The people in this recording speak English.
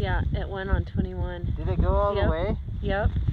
Yeah, it went on 21. Did it go all Yep. the way? Yep.